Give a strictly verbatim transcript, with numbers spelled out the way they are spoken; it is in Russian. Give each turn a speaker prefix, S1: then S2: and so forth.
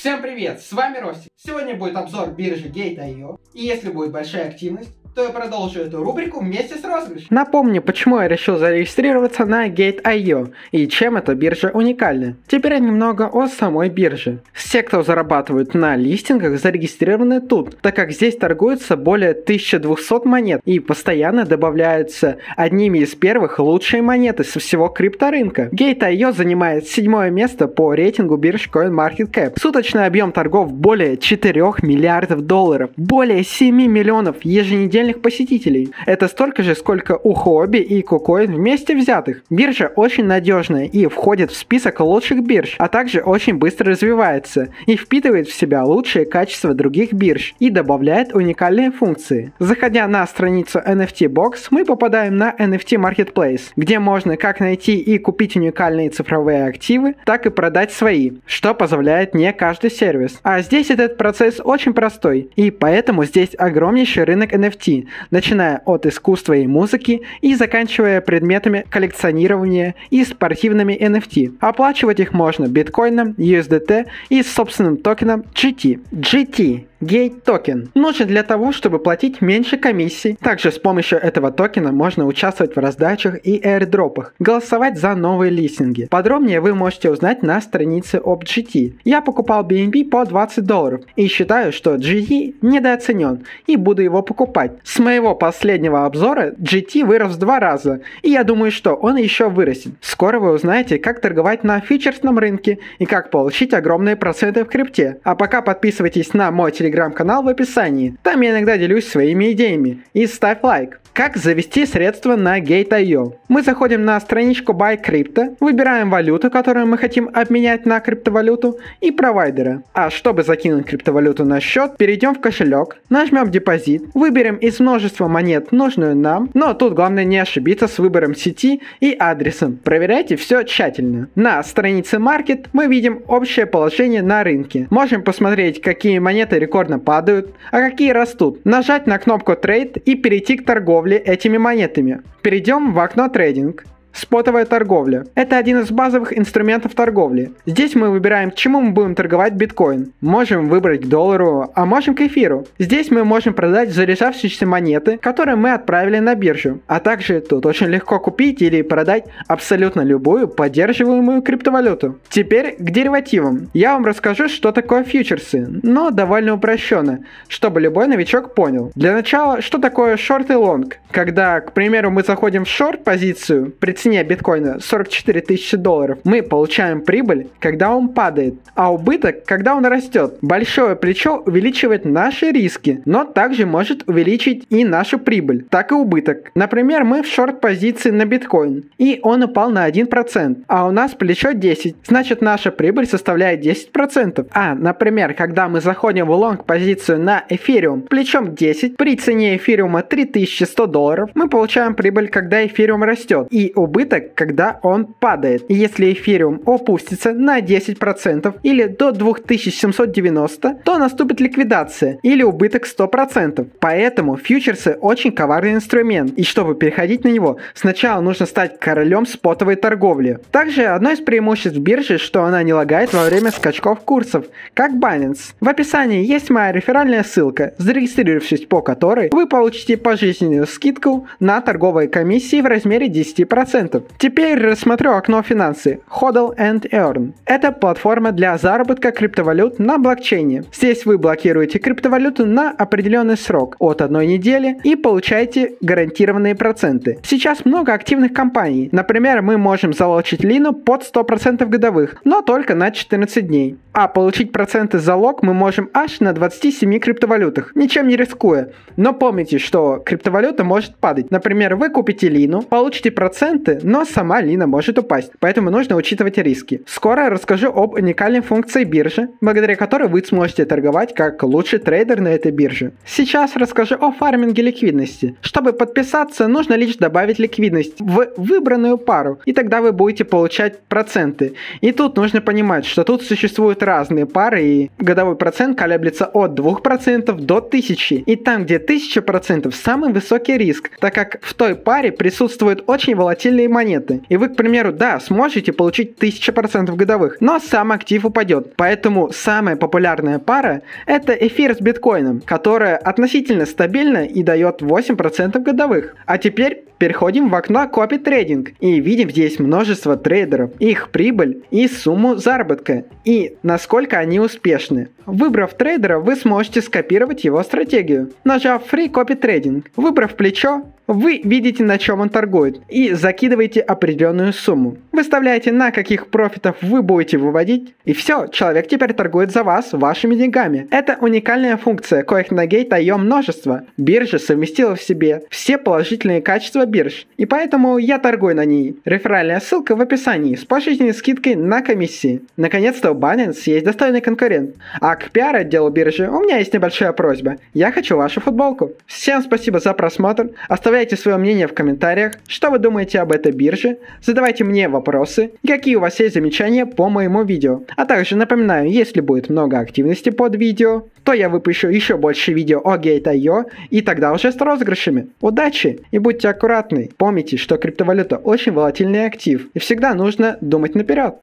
S1: Всем привет, с вами Ростик. Сегодня будет обзор биржи гейт точка ай о, и если будет большая активность, то я продолжу эту рубрику вместе с розыгрышем. Напомню, почему я решил зарегистрироваться на гейт точка ай о и чем эта биржа уникальна. Теперь немного о самой бирже. Все, кто зарабатывают на листингах, зарегистрированы тут, так как здесь торгуется более тысячи двухсот монет и постоянно добавляются одними из первых лучшие монеты со всего крипторынка. гейт точка ай о занимает седьмое место по рейтингу бирж CoinMarketCap. Суточный объем торгов более четырёх миллиардов долларов, более семи миллионов еженедельных посетителей. Это столько же, сколько у Huobi и KuCoin вместе взятых. Биржа очень надежная и входит в список лучших бирж, а также очень быстро развивается и впитывает в себя лучшие качества других бирж и добавляет уникальные функции. Заходя на страницу эн эф ти Box, мы попадаем на эн эф ти Marketplace, где можно как найти и купить уникальные цифровые активы, так и продать свои, что позволяет не каждый сервис. А здесь этот процесс очень простой, и поэтому здесь огромнейший рынок эн эф ти, начиная от искусства и музыки и заканчивая предметами коллекционирования и спортивными эн эф ти. Оплачивать их можно биткоином, ю эс ди ти и собственным токеном джи ти. джи ти Gate токен нужен для того, чтобы платить меньше комиссий. Также с помощью этого токена можно участвовать в раздачах и airdropах, голосовать за новые листинги. Подробнее вы можете узнать на странице об джи ти. Я покупал би эн би по двадцать долларов и считаю, что джи ти недооценен и буду его покупать. С моего последнего обзора джи ти вырос в два раза, и я думаю, что он еще вырастет. Скоро вы узнаете, как торговать на фьючерсном рынке и как получить огромные проценты в крипте. А пока подписывайтесь на мой телеграм телеграм-канал в описании. Там я иногда делюсь своими идеями. И ставь лайк. Как завести средства на гейт точка ай о? Мы заходим на страничку Buy Crypto, выбираем валюту, которую мы хотим обменять на криптовалюту, и провайдера. А чтобы закинуть криптовалюту на счет, перейдем в кошелек, нажмем депозит, выберем из множества монет нужную нам, но тут главное не ошибиться с выбором сети и адресом. Проверяйте все тщательно. На странице Market мы видим общее положение на рынке. Можем посмотреть, какие монеты рекордно падают, а какие растут. Нажать на кнопку Trade и перейти к торговле этими монетами. Перейдем в окно трейдинг. Спотовая торговля. Это один из базовых инструментов торговли. Здесь мы выбираем, к чему мы будем торговать биткоин. Можем выбрать к доллару, а можем к эфиру. Здесь мы можем продать заряжавшиеся монеты, которые мы отправили на биржу. А также тут очень легко купить или продать абсолютно любую поддерживаемую криптовалюту. Теперь к деривативам. Я вам расскажу, что такое фьючерсы, но довольно упрощенно, чтобы любой новичок понял. Для начала, что такое шорт и лонг. Когда, к примеру, мы заходим в шорт-позицию, при цене биткоина сорок четыре тысячи долларов, мы получаем прибыль, когда он падает, а убыток, когда он растет. Большое плечо увеличивает наши риски, но также может увеличить и нашу прибыль, так и убыток. Например, мы в шорт-позиции на биткоин, и он упал на один процент, а у нас плечо десять, значит наша прибыль составляет десять процентов. А, например, когда мы заходим в лонг-позицию на эфириум плечом десять, при цене эфириума три тысячи сто долларов, мы получаем прибыль, когда эфириум растет, и убыток, когда он падает. И если эфириум опустится на десять процентов или до две тысячи семьсот девяносто, то наступит ликвидация или убыток сто процентов. Поэтому фьючерсы очень коварный инструмент, и чтобы переходить на него, сначала нужно стать королем спотовой торговли. Также одно из преимуществ биржи, что она не лагает во время скачков курсов, как Binance. В описании есть моя реферальная ссылка, зарегистрировавшись по которой вы получите пожизненную скидку на торговые комиссии в размере десять процентов. Теперь рассмотрю окно финансы Hodl and Earn. Это платформа для заработка криптовалют на блокчейне. Здесь вы блокируете криптовалюту на определенный срок от одной недели и получаете гарантированные проценты. Сейчас много активных компаний. Например, мы можем залочить лину под сто процентов годовых, но только на четырнадцать дней. А получить проценты залог мы можем аж на двадцати семи криптовалютах, ничем не рискуя. Но помните, что криптовалюта может падать. Например, вы купите лину, получите проценты, но сама лина может упасть, поэтому нужно учитывать риски. Скоро расскажу об уникальной функции биржи, благодаря которой вы сможете торговать как лучший трейдер на этой бирже. Сейчас расскажу о фарминге ликвидности. Чтобы подписаться, нужно лишь добавить ликвидность в выбранную пару, и тогда вы будете получать проценты. И тут нужно понимать, что тут существуют разные пары, и годовой процент колеблется от двух процентов до тысячи. И там, где тысяча процентов, самый высокий риск, так как в той паре присутствует очень волатильный или монеты. И вы, к примеру, да, сможете получить тысячу процентов годовых, но сам актив упадет. Поэтому самая популярная пара – это эфир с биткоином, которая относительно стабильна и дает восемь процентов годовых. А теперь переходим в окно Copy Trading и видим здесь множество трейдеров, их прибыль и сумму заработка, и насколько они успешны. Выбрав трейдера, вы сможете скопировать его стратегию. Нажав Free Copy Trading, выбрав плечо, вы видите, на чем он торгует, и закидываете определенную сумму. Выставляете, на каких профитов вы будете выводить, и все, человек теперь торгует за вас вашими деньгами. Это уникальная функция, коих на Gate точка ай о множество. Биржа совместила в себе все положительные качества бирж, и поэтому я торгую на ней. Реферальная ссылка в описании с положительной скидкой на комиссии. Наконец-то у Binance есть достойный конкурент. А к пиар-отделу биржи у меня есть небольшая просьба. Я хочу вашу футболку. Всем спасибо за просмотр. Оставляйте свое мнение в комментариях, что вы думаете об этой бирже, задавайте мне вопросы, какие у вас есть замечания по моему видео. А также напоминаю, если будет много активности под видео, то я выпущу еще больше видео о Gate точка ай о и тогда уже с розыгрышами. Удачи и будьте аккуратны. Помните, что криптовалюта очень волатильный актив и всегда нужно думать наперед.